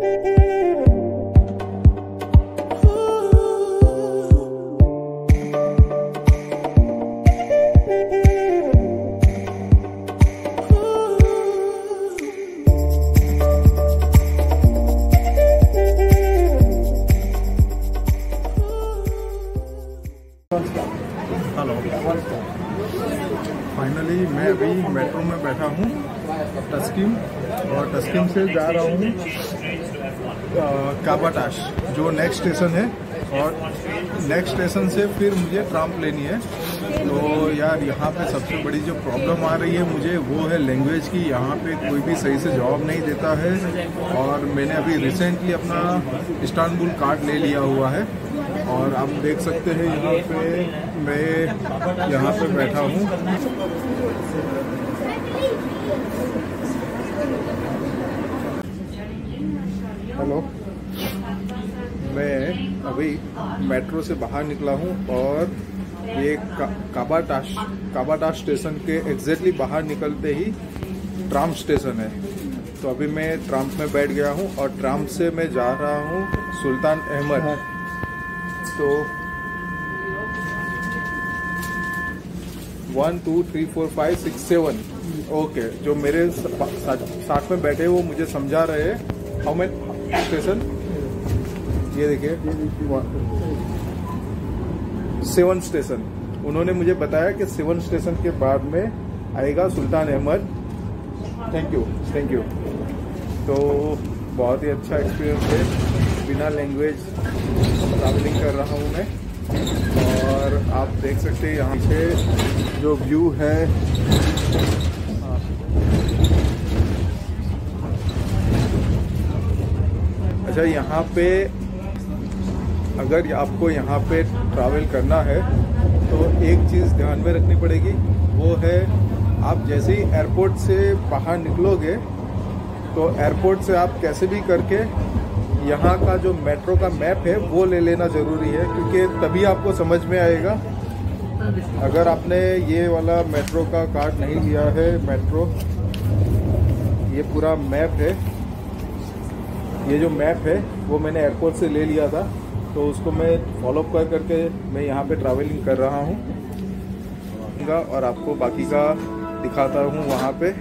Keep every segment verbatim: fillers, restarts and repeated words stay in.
Hello, finally मैं अभी metro में बैठा हूँ टस्किम, और टस्किम से जा रहा हूँ काबाटाश, जो नेक्स्ट स्टेशन है। और नेक्स्ट स्टेशन से फिर मुझे ट्राम लेनी है। तो यार यहाँ पे सबसे बड़ी जो प्रॉब्लम आ रही है मुझे, वो है लैंग्वेज की। यहाँ पे कोई भी सही से जवाब नहीं देता है। और मैंने अभी रिसेंटली अपना इस्तांबुल कार्ड ले लिया हुआ है, और आप देख सकते हैं यहाँ पे मैं यहाँ पे बैठा हूँ। हेलो, मैं अभी मेट्रो से बाहर निकला हूँ, और ये का, काबाटाश काबाटाश स्टेशन के एग्जैक्टली बाहर निकलते ही ट्राम स्टेशन है। तो अभी मैं ट्राम में बैठ गया हूँ, और ट्राम से मैं जा रहा हूँ सुल्तान अहमद। तो one two three four five six seven okay, जो मेरे साथ में बैठे वो मुझे समझा रहे हैं हाउ मेनी स्टेशन। ये देखिए, सेवन स्टेशन। उन्होंने मुझे बताया कि सेवन स्टेशन के बाद में आएगा Sultan Ahmed. Thank you thank you. तो बहुत ही अच्छा एक्सपीरियंस है, बिना लैंग्वेज ट्रैवलिंग कर रहा हूँ मैं। और आप देख सकते हैं यहाँ पे जो व्यू है, अच्छा यहाँ पे अगर आपको यहाँ पे ट्रैवल करना है तो एक चीज़ ध्यान में रखनी पड़ेगी, वो है आप जैसे ही एयरपोर्ट से बाहर निकलोगे तो एयरपोर्ट से आप कैसे भी करके यहाँ का जो मेट्रो का मैप है वो ले लेना ज़रूरी है, क्योंकि तभी आपको समझ में आएगा। अगर आपने ये वाला मेट्रो का कार्ड नहीं लिया है, मेट्रो ये पूरा मैप है, ये जो मैप है वो मैंने एयरपोर्ट से ले लिया था, तो उसको मैं फॉलो कर करके मैं यहाँ पे ट्रैवलिंग कर रहा हूँ, और आपको बाकी का दिखाता हूँ वहाँ पे।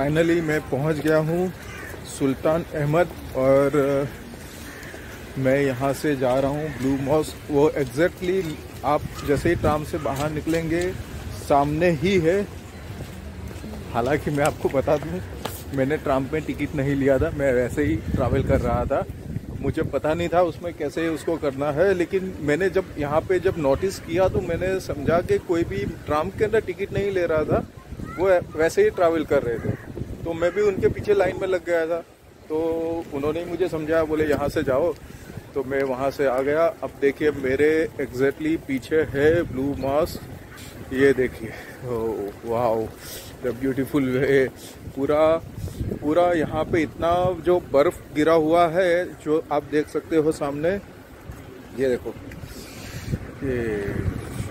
फाइनली मैं पहुंच गया हूं सुल्तान अहमद और मैं यहां से जा रहा हूं ब्लू मॉस्क। वो एग्जैक्टली आप जैसे ही ट्राम से बाहर निकलेंगे सामने ही है। हालांकि मैं आपको बता दूं, मैंने ट्राम में टिकट नहीं लिया था, मैं वैसे ही ट्रैवल कर रहा था। मुझे पता नहीं था उसमें कैसे उसको करना है, लेकिन मैंने जब यहाँ पे जब नोटिस किया तो मैंने समझा कि कोई भी ट्राम के अंदर टिकट नहीं ले रहा था, वो वैसे ही ट्रैवल कर रहे थे। तो मैं भी उनके पीछे लाइन में लग गया था, तो उन्होंने मुझे समझाया, बोले यहाँ से जाओ, तो मैं वहाँ से आ गया। अब देखिए मेरे एग्जैक्टली पीछे है ब्लू मॉस्क, ये देखिए, वाओ द ब्यूटीफुल वे। पूरा पूरा यहाँ पे इतना जो बर्फ गिरा हुआ है जो आप देख सकते हो सामने, ये देखो ये।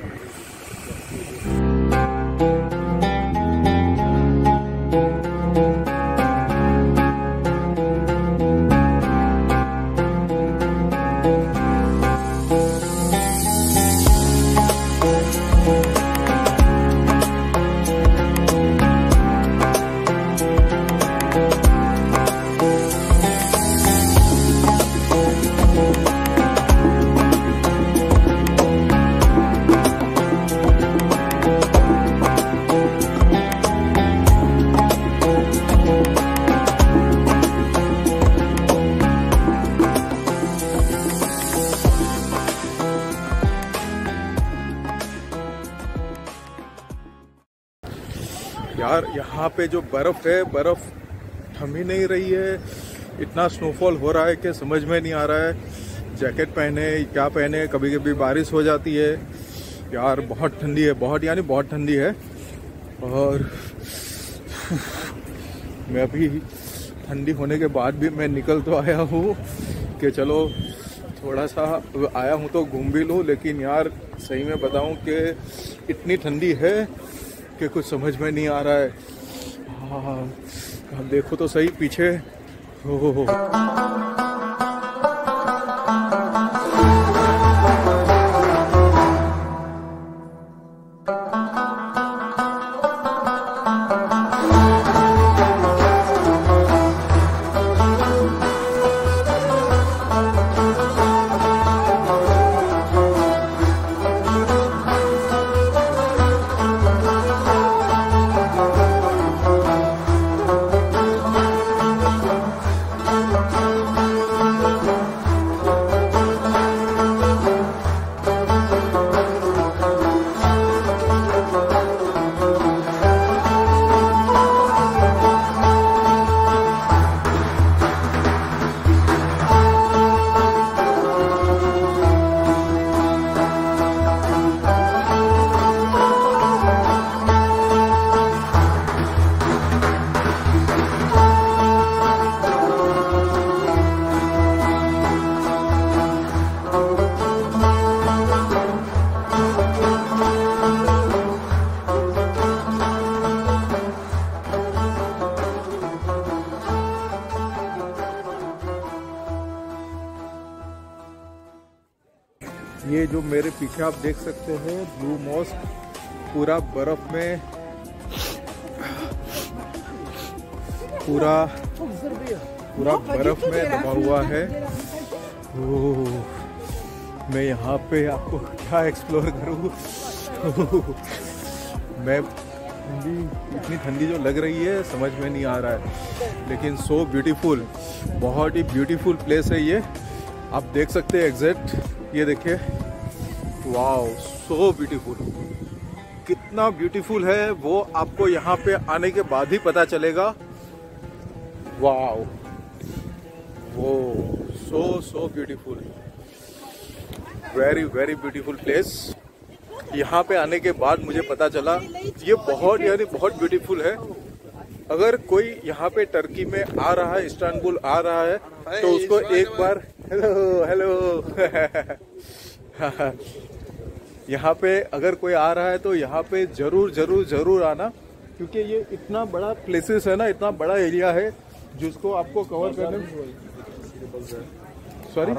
यार यहाँ पे जो बर्फ है, बर्फ थम ही नहीं रही है। इतना स्नोफॉल हो रहा है कि समझ में नहीं आ रहा है जैकेट पहने क्या पहने। कभी कभी बारिश हो जाती है यार, बहुत ठंडी है, बहुत यानी बहुत ठंडी है। और मैं अभी ठंडी होने के बाद भी मैं निकल तो आया हूँ कि चलो थोड़ा सा आया हूँ तो घूम भी लूँ, लेकिन यार सही में बताऊँ कि इतनी ठंडी है कि कुछ समझ में नहीं आ रहा है। हाँ, आप देखो तो सही पीछे, हो हो हो। ये जो मेरे पीछे आप देख सकते हैं ब्लू मॉस्क, पूरा बर्फ में, पूरा पूरा बर्फ में दबा हुआ है। ओह, मैं यहाँ पे आपको क्या एक्सप्लोर करूँ। मैं ठंडी, इतनी ठंडी जो लग रही है समझ में नहीं आ रहा है, लेकिन सो ब्यूटीफुल, बहुत ही ब्यूटीफुल प्लेस है ये। आप देख सकते हैं एग्जैक्ट, ये देखिए, वाओ सो ब्यूटीफुल। कितना ब्यूटीफुल है वो आपको यहाँ पे आने के बाद ही पता चलेगा। वाओ, वो so so beautiful, very very beautiful place. यहाँ पे आने के बाद मुझे पता चला ये बहुत यानी बहुत ब्यूटीफुल है। अगर कोई यहाँ पे टर्की में आ रहा है, इस्तांबुल आ रहा है, तो उसको एक बार हेलो हेलो यहाँ पे अगर कोई आ रहा है तो यहाँ पे जरूर जरूर जरूर आना, क्योंकि ये इतना बड़ा प्लेसेस है ना, इतना बड़ा एरिया है जिसको आपको कवर करने में। Sorry,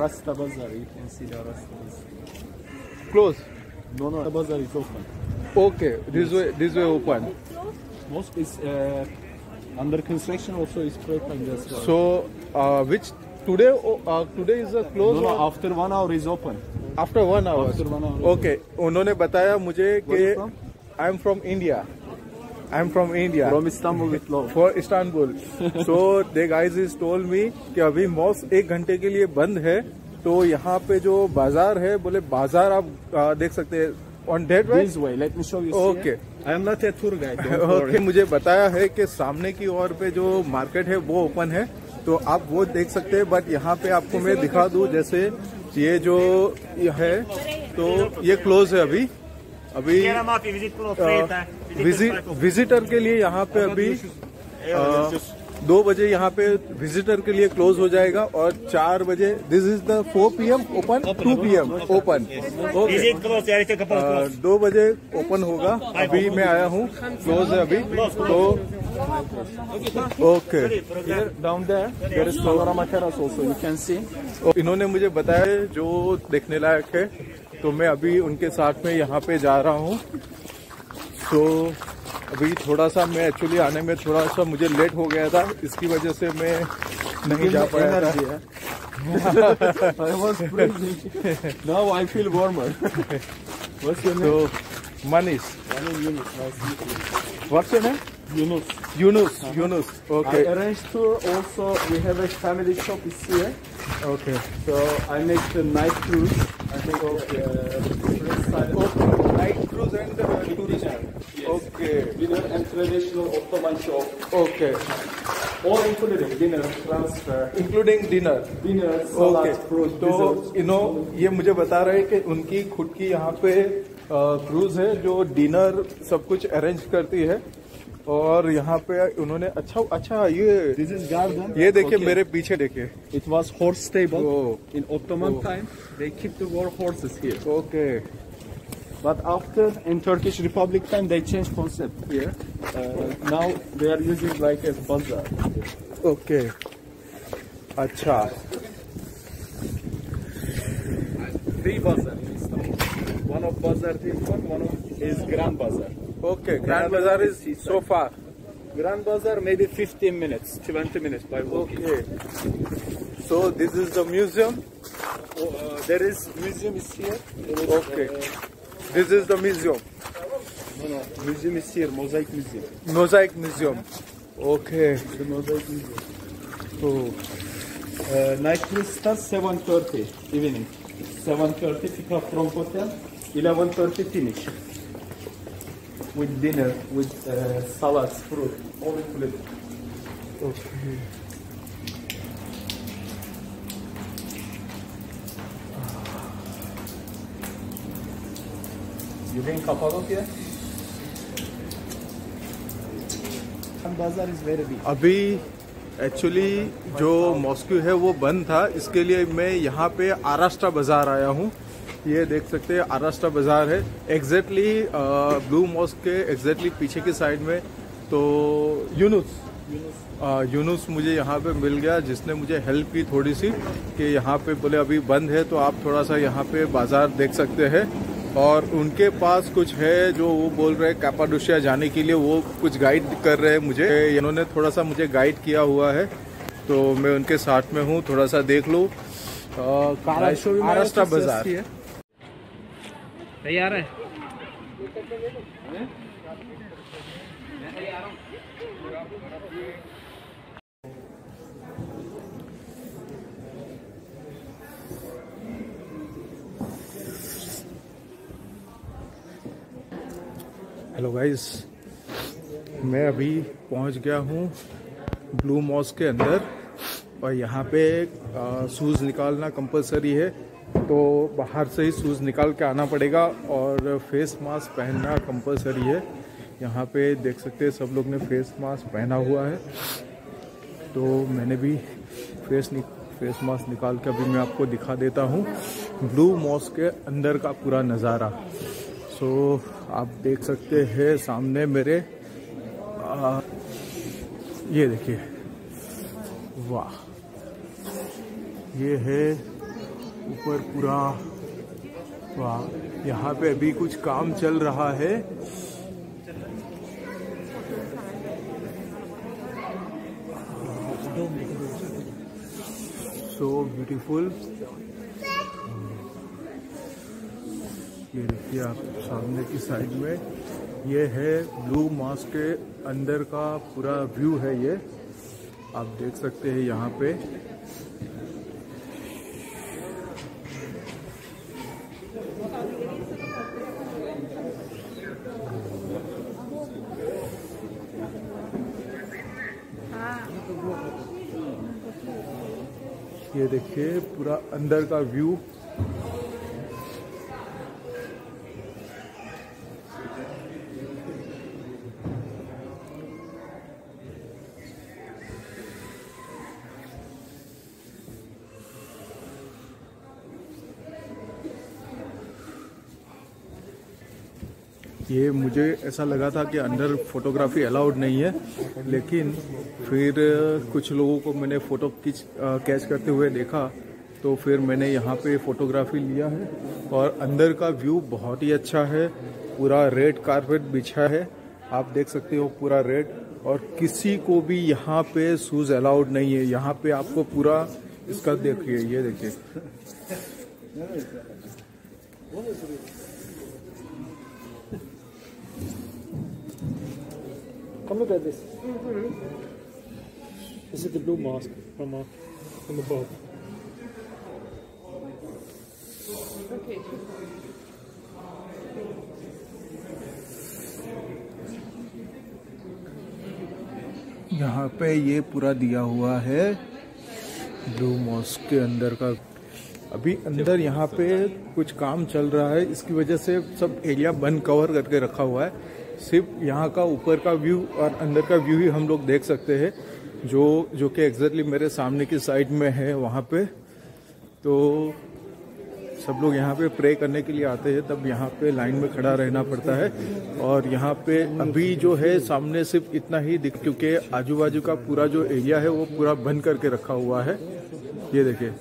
close? No, no, the bazaar is open. Okay, this way, this way open. Mosque is uh, Under construction also is propane gas. So, uh, which today? Uh, today is a close. No, no, after one hour is open. After one hour. After one hour. Okay. उन्होंने बताया मुझे कि from? I am from India. I am from India. From Istanbul with love. For Istanbul. So the guys is told me कि अभी mask एक घंटे के लिए बंद है, तो यहाँ पे जो बाजार है, बोले बाजार आप आ, देख सकते हैं on that way. This way, let me show you. Okay. I am not a tour guide. Okay. मुझे बताया है कि सामने की ओर पे जो मार्केट है वो ओपन है, तो आप वो देख सकते हैं। बट यहाँ पे आपको मैं दिखा दूं, जैसे ये जो है तो ये क्लोज है अभी। अभी विजिट विजिटर के लिए यहाँ पे अभी आ, दो बजे यहाँ पे विजिटर के लिए क्लोज हो जाएगा और चार बजे this is the four P M open, two P M open. Okay, दो बजे ओपन होगा। अभी मैं आया हूँ, क्लोज है अभी तो। Okay, Down there, there is panorama terrace also. You can see. इन्होंने मुझे बताया जो देखने लायक है, तो मैं अभी उनके साथ में यहाँ पे जा रहा हूँ। तो अभी थोड़ा सा मैं एक्चुअली आने में थोड़ा सा मुझे लेट हो गया था, इसकी वजह से मैं नहीं जा पाया था। I was freezing. Now I feel warmer. What's your name? So, Manish. My name is Yunus. Nice to meet you. What's your name? Yunus. Yunus. Uh-huh. Yunus. Okay. I arranged tour. Also, we have a family shop is here. Okay. So I make the night cruise. I make Okay. uh, Okay. Night cruise and uh, tourism. Yes. Okay. Dinner and traditional Ottoman shop. Okay. All included. Dinner, transfer, Including dinner. dinner, salad, Okay. fruit, तो dessert. इन्हों ये मुझे बता रहे हैं कि उनकी खुद की यहाँ पे क्रूज है जो डिनर सब कुछ अरेंज करती है। और यहाँ पे उन्होंने अच्छा अच्छा ये This is garden. ये देखिए Okay. मेरे पीछे देखिए। It was horse stable. Oh. In Ottoman Oh. time, they keep the war horses here. Okay But after, in Turkish Republic time, they changed concept here. Uh, now they are using like a bazaar. Okay अच्छा Three bazaar in Istanbul. One of bazaar this one, one of is Grand Bazaar. Okay Grand Bazaar is so far. Grand Bazaar maybe fifteen minutes, twenty minutes by walking. Okay so this is the museum. Oh, uh, there is museum is here. There is, okay uh, this is the museum, no, no, museum is here. Mosaic Museum. Mosaic museum. Okay The Mosaic Museum. तो Uh, night cruise starts seven thirty evening. seven thirty pick up from hotel. eleven thirty finish. With dinner, with uh, salads, fruit, all included. Okay You been Cappadocia? And bazaar is very big. अभी actually जो mosque है वो बंद था, इसके लिए मैं यहाँ पे आराष्ट्रा बाजार आया हूँ। ये देख सकते हैं आराष्ट्रा बाजार है एग्जैक्टली ब्लू मॉस्क के एग्जैक्टली पीछे की साइड में। तो यूनुस आ, यूनुस मुझे यहाँ पे मिल गया, जिसने मुझे हेल्प की थोड़ी सी कि यहाँ पे बोले अभी बंद है तो आप थोड़ा सा यहाँ पे बाजार देख सकते हैं। और उनके पास कुछ है जो वो बोल रहे हैं कैपाडोशिया जाने के लिए, वो कुछ गाइड कर रहे हैं मुझे। इन्होंने थोड़ा सा मुझे गाइड किया हुआ है, तो मैं उनके साथ में हूँ, थोड़ा सा देख लूँ आराष्ट्रा बाजार। तैयार है? हेलो गाइस, मैं अभी पहुंच गया हूं ब्लू मॉस्क के अंदर और यहाँ पे शूज़ निकालना कंपलसरी है, तो बाहर से ही शूज़ निकाल के आना पड़ेगा और फेस मास्क पहनना कंपलसरी है। यहाँ पे देख सकते हैं सब लोग ने फेस मास्क पहना हुआ है, तो मैंने भी फेस नि, फेस मास्क निकाल के अभी मैं आपको दिखा देता हूँ ब्लू मॉस्क के अंदर का पूरा नज़ारा। सो so, आप देख सकते हैं सामने मेरे आ, ये देखिए, वाह, ये है ऊपर पूरा, वाह। यहाँ पे अभी कुछ काम चल रहा है। So beautiful. ये देखिए आप सामने की साइड में ये है ब्लू मॉस्क के अंदर का पूरा व्यू है। ये आप देख सकते हैं यहाँ पे। ये देखिए पूरा अंदर का व्यू। ये मुझे ऐसा लगा था कि अंदर फोटोग्राफी अलाउड नहीं है, लेकिन फिर कुछ लोगों को मैंने फ़ोटो खींच कैच करते हुए देखा, तो फिर मैंने यहाँ पे फ़ोटोग्राफी लिया है। और अंदर का व्यू बहुत ही अच्छा है। पूरा रेड कारपेट बिछा है, आप देख सकते हो, पूरा रेड। और किसी को भी यहाँ पे शूज़ अलाउड नहीं है। यहाँ पे आपको पूरा इसका देखिए, ये देखिए, Come look at this. This is the blue mosque from uh, from above. Okay. यहाँ पे ये पूरा दिया हुआ है ब्लू मॉस्क के अंदर का। अभी अंदर यहाँ पे कुछ काम चल रहा है, इसकी वजह से सब एरिया बंद कवर करके रखा हुआ है। सिर्फ यहाँ का ऊपर का व्यू और अंदर का व्यू ही हम लोग देख सकते हैं, जो जो कि एग्जैक्टली मेरे सामने की साइड में है वहाँ पे। तो सब लोग यहाँ पे प्रे करने के लिए आते हैं, तब यहाँ पे लाइन में खड़ा रहना पड़ता है। और यहाँ पे अभी जो है सामने सिर्फ इतना ही दिख, क्योंकि आजू बाजू का पूरा जो एरिया है वो पूरा बंद करके रखा हुआ है। ये देखिए,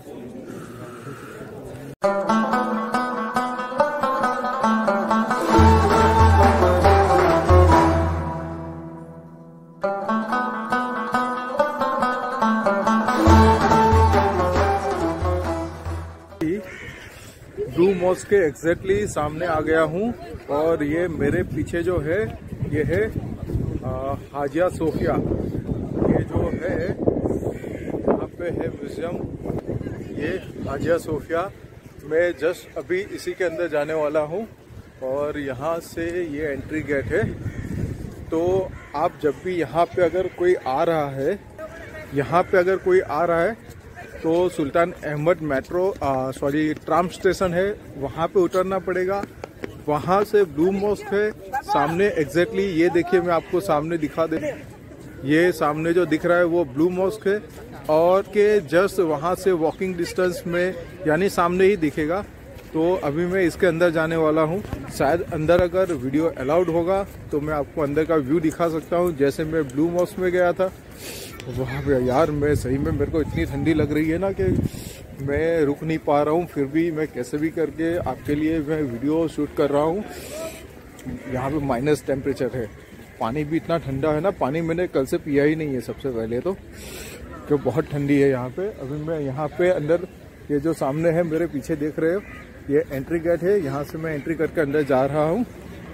ब्लू मॉस्क के एग्जैक्टली सामने आ गया हूँ। और ये मेरे पीछे जो है ये है हाजिया सोफिया। ये जो है यहाँ पे है म्यूजियम, ये हाजिया सोफिया। मैं जस्ट अभी इसी के अंदर जाने वाला हूँ और यहाँ से ये एंट्री गेट है। तो आप जब भी यहाँ पे अगर कोई आ रहा है, यहाँ पे अगर कोई आ रहा है तो Sultan Ahmed metro sorry tram station है, वहाँ पे उतरना पड़ेगा। वहाँ से ब्लू मॉस्क है सामने एग्जैक्टली। ये देखिए, मैं आपको सामने दिखा दे, ये सामने जो दिख रहा है वो ब्लू मॉस्क है। और के जस्ट वहाँ से वॉकिंग डिस्टेंस में, यानी सामने ही दिखेगा। तो अभी मैं इसके अंदर जाने वाला हूँ। शायद अंदर अगर वीडियो अलाउड होगा तो मैं आपको अंदर का व्यू दिखा सकता हूँ। जैसे मैं ब्लू मॉस्क में गया था वहाँ पे, यार मैं सही में, मेरे को इतनी ठंडी लग रही है ना कि मैं रुक नहीं पा रहा हूँ। फिर भी मैं कैसे भी करके आपके लिए मैं वीडियो शूट कर रहा हूँ। यहाँ पे माइनस टेम्परेचर है, पानी भी इतना ठंडा है ना। पानी मैंने कल से पिया ही नहीं है सबसे पहले तो, क्योंकि बहुत ठंडी है यहाँ पे। अभी मैं यहाँ पे अंदर, ये जो सामने है मेरे पीछे देख रहे हो, ये एंट्री गेट है। यहाँ से मैं एंट्री करके अंदर जा रहा हूँ।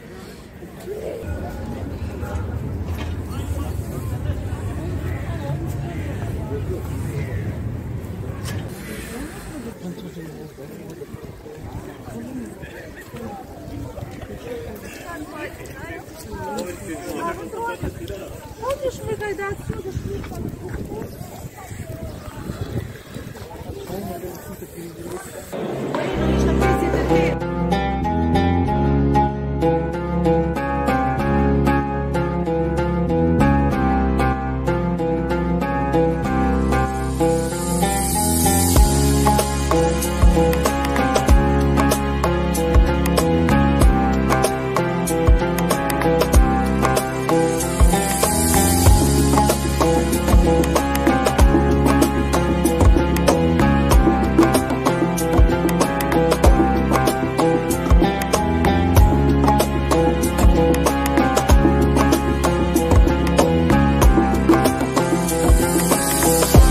Помнишь, мы когда отсюда шли? We'll